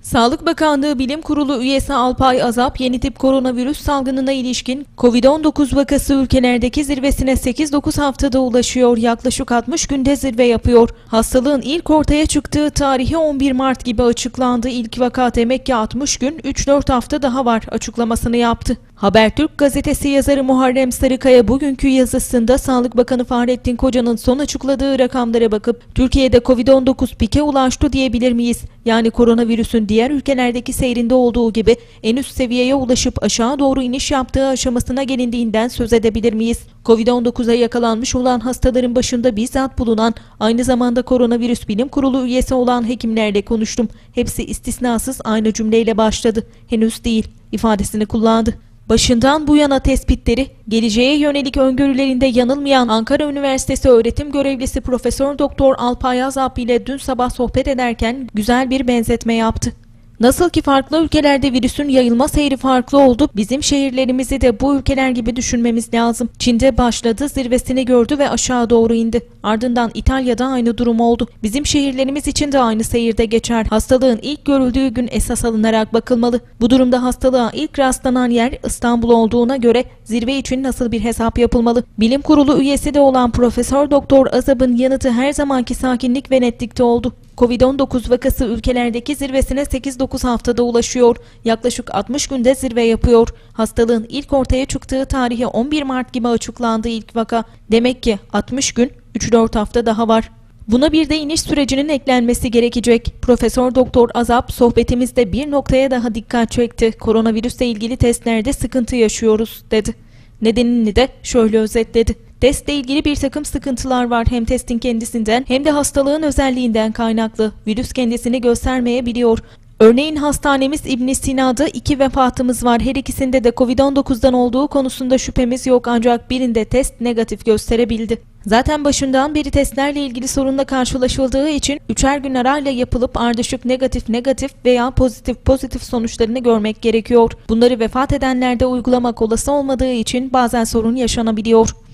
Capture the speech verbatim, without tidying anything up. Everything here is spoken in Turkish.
Sağlık Bakanlığı Bilim Kurulu üyesi Alpay Azap, yeni tip koronavirüs salgınına ilişkin kovid on dokuz vakası ülkelerdeki zirvesine sekiz dokuz haftada ulaşıyor. Yaklaşık altmış günde zirve yapıyor. Hastalığın ilk ortaya çıktığı tarihi on bir Mart gibi açıklandı. İlk vaka demek ki altmış gün, üç dört hafta daha var açıklamasını yaptı. Habertürk gazetesi yazarı Muharrem Sarıkaya bugünkü yazısında Sağlık Bakanı Fahrettin Koca'nın son açıkladığı rakamlara bakıp Türkiye'de kovid on dokuz pike ulaştı diyebilir miyiz? Yani koronavirüsün diğer ülkelerdeki seyrinde olduğu gibi en üst seviyeye ulaşıp aşağı doğru iniş yaptığı aşamasına gelindiğinden söz edebilir miyiz? kovid on dokuza yakalanmış olan hastaların başında bizzat bulunan, aynı zamanda koronavirüs bilim kurulu üyesi olan hekimlerle konuştum. Hepsi istisnasız aynı cümleyle başladı. Henüz değil ifadesini kullandı. Başından bu yana tespitleri, geleceğe yönelik öngörülerinde yanılmayan Ankara Üniversitesi öğretim görevlisi Profesör Doktor Alpay Azap ile dün sabah sohbet ederken güzel bir benzetme yaptı. Nasıl ki farklı ülkelerde virüsün yayılma seyri farklı oldu, bizim şehirlerimizi de bu ülkeler gibi düşünmemiz lazım. Çin'de başladı, zirvesini gördü ve aşağı doğru indi. Ardından İtalya'da aynı durum oldu. Bizim şehirlerimiz için de aynı seyirde geçer. Hastalığın ilk görüldüğü gün esas alınarak bakılmalı. Bu durumda hastalığa ilk rastlanan yer İstanbul olduğuna göre zirve için nasıl bir hesap yapılmalı? Bilim kurulu üyesi de olan Profesör Doktor Azap'ın yanıtı her zamanki sakinlik ve netlikte oldu. kovid on dokuz vakası ülkelerdeki zirvesine sekiz dokuz haftada ulaşıyor. Yaklaşık altmış günde zirve yapıyor. Hastalığın ilk ortaya çıktığı tarihi on bir Mart gibi açıklandı ilk vaka. Demek ki altmış gün, üç dört hafta daha var. Buna bir de iniş sürecinin eklenmesi gerekecek. Profesör Doktor Azap sohbetimizde bir noktaya daha dikkat çekti. Koronavirüsle ilgili testlerde sıkıntı yaşıyoruz dedi. Nedenini de şöyle özetledi. Testle ilgili bir takım sıkıntılar var, hem testin kendisinden hem de hastalığın özelliğinden kaynaklı. Virüs kendisini göstermeyebiliyor. Örneğin hastanemiz İbn Sina'da iki vefatımız var. Her ikisinde de kovid on dokuzdan olduğu konusunda şüphemiz yok, ancak birinde test negatif gösterebildi. Zaten başından beri testlerle ilgili sorunla karşılaşıldığı için üçer gün arayla yapılıp ardışık negatif negatif veya pozitif pozitif sonuçlarını görmek gerekiyor. Bunları vefat edenlerde uygulamak olası olmadığı için bazen sorun yaşanabiliyor.